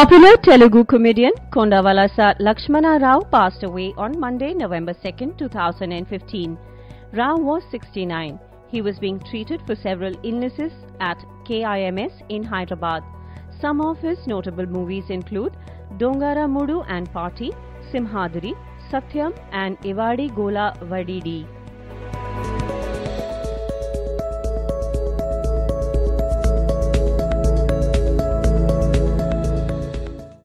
Popular Telugu comedian Kondavalasa Lakshmana Rao passed away on Monday, November 2, 2015. Rao was 69. He was being treated for several illnesses at KIMS in Hyderabad. Some of his notable movies include Dongara Mudu and Party, Simhadri, Satyam and Ivadi Gola Vadidi.